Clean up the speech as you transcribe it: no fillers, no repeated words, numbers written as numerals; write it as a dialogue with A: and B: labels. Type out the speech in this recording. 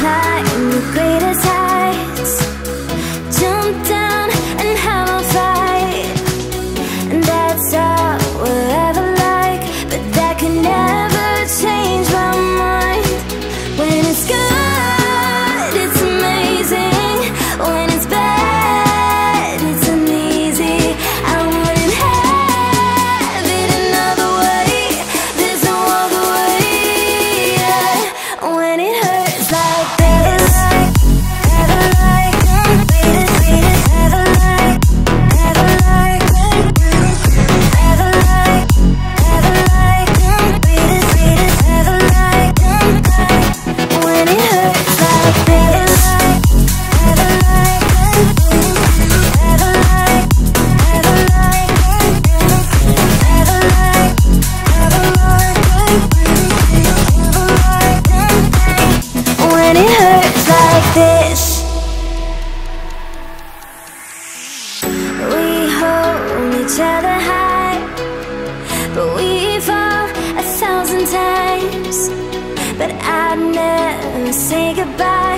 A: climb the greatest heights, jump down and have a fight. And that's all we'll ever like, but that can never change my mind. When it's good, it's amazing. When it's bad, it's uneasy. I wouldn't have it another way. There's no other way, yeah. When it hurts like this, never like, never like, never like, never like, never like, never like, when it hurts like this, never like, never like, never like, never like, never like, when it hurts like this. We hold each other high, but we fall 1,000 times. But I'd never say goodbye.